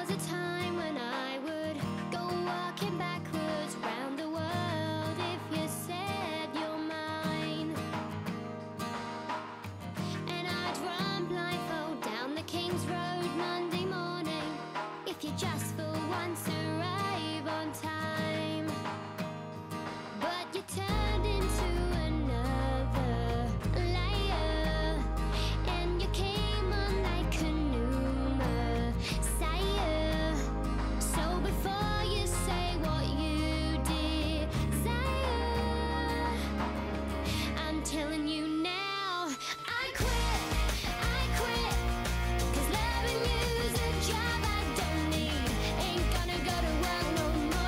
was a time when I would go walking backwards round the world if you said you're mine. And I'd run blindfold down the King's Road Monday morning if you just for once arrive on time. But you turned into another layer, and you came on like a new Messiah. So before you say what you desire, I'm telling you now, I quit, 'cause loving you's a job I don't need. Ain't gonna go to work no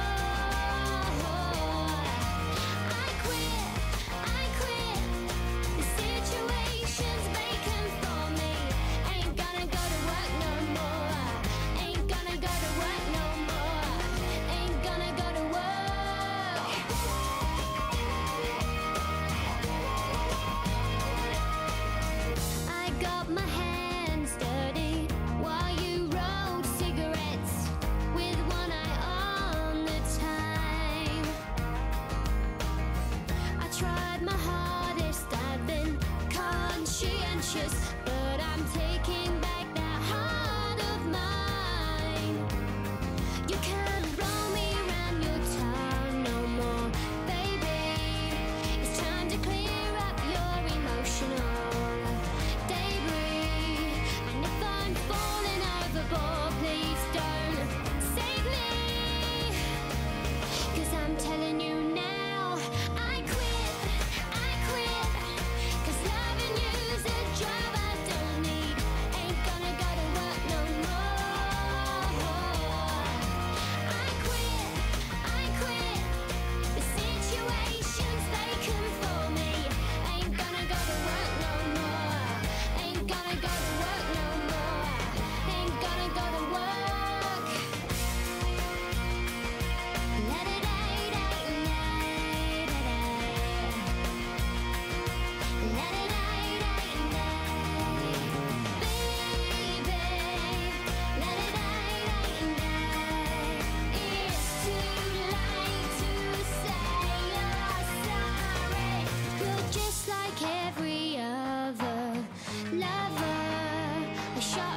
more. I quit, the situation's vacant for me. Ain't gonna go to work no more. Ain't gonna go to work no more. Ain't gonna go to work. I got my hands dirty while you rolled cigarettes with one eye on the time. I tried my hardest, I've been conscientious, but I'm taking back that heart of mine. You can't roll me round your tongue no more, baby. It's time to clear up your emotional debris. And if I'm falling overboard, please don't save me, 'cause I'm telling you now, I quit, 'cause loving you's a job I don't need. Ain't gonna go to work no more. I quit, the situation's vacant for me. Ain't gonna go to work no more. Ain't gonna go to work no more. Ain't gonna go to work. It's too late to say you're sorry. You're just like every other lover, a shot